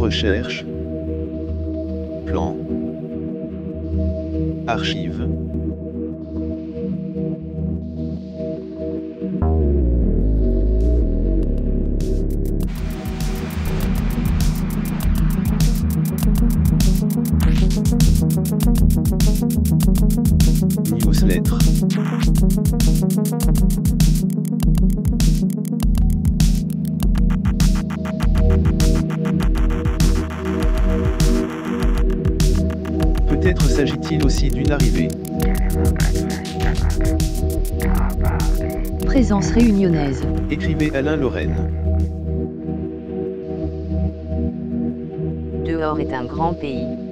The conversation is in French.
Recherche. Plan. Archives. Newsletter. Peut-être s'agit-il aussi d'une arrivée. Présence réunionnaise. Écrivait Alain Lorraine. Dehors est un grand pays.